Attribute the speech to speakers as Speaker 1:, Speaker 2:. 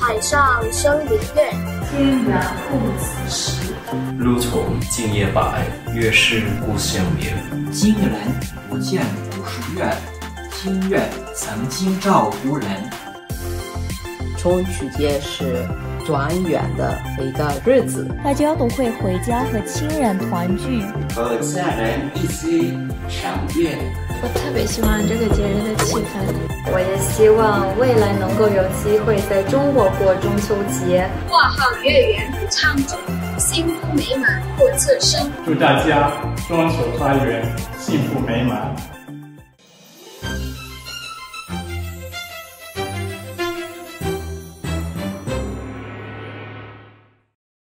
Speaker 1: 海上生明月，
Speaker 2: 天然共此时。
Speaker 3: 路从今夜白，月是故乡明。
Speaker 4: 今人不见古时月，今月曾经照古人。
Speaker 5: 中秋节是团圆的一个日子，
Speaker 6: 大家都会回家和亲人团聚，
Speaker 7: 和家人一起赏月。
Speaker 8: 我特别喜欢这个节日的气氛，
Speaker 9: 我也希望未来能够有机会在中国过中秋节，
Speaker 1: 挂好月圆不唱钟，幸福美满过此生。
Speaker 10: 祝大家中秋团圆，幸福美满。